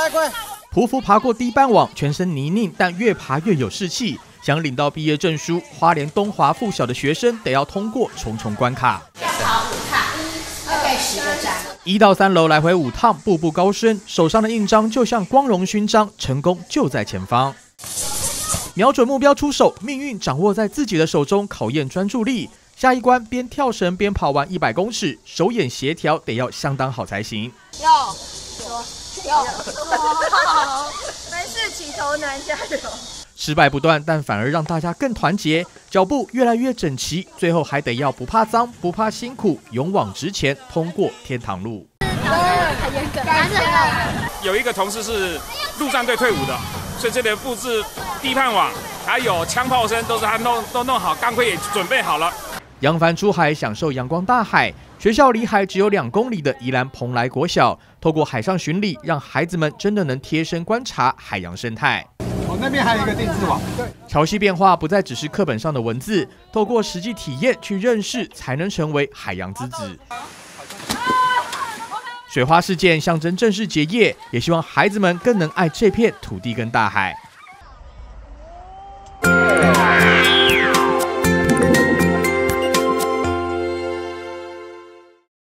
来快！ 匍匐爬过堤畔网，全身泥泞，但越爬越有士气。想领到毕业证书，花莲东华附小的学生得要通过重重关卡。 跑5趟，2倍10个站。 1到3楼来回5趟，步步高升，手上的印章就像光荣勋章，成功就在前方。瞄准目标出手，命运掌握在自己的手中，考验专注力。下一关边跳绳边跑完100公尺，手眼协调得要相当好才行。 有，没事，起头难，加油！ 失败不断，但反而让大家更团结，脚步越来越整齐，最后还得要不怕脏、不怕辛苦，勇往直前，通过天堂路。 很严格，但是很好玩。 有一个同事是陆战队退伍的，所以这里的布置、堤畔网还有枪炮声都是他都弄好，钢盔也准备好了。 扬帆出海，享受阳光大海。学校离海只有2公里的宜兰蓬莱国小，透过海上巡礼，让孩子们真的能贴身观察海洋生态。 那边还有一个定制网。 潮汐变化不再只是课本上的文字，透过实际体验去认识，才能成为海洋之子。水花事件象征正式结业，也希望孩子们更能爱这片土地跟大海。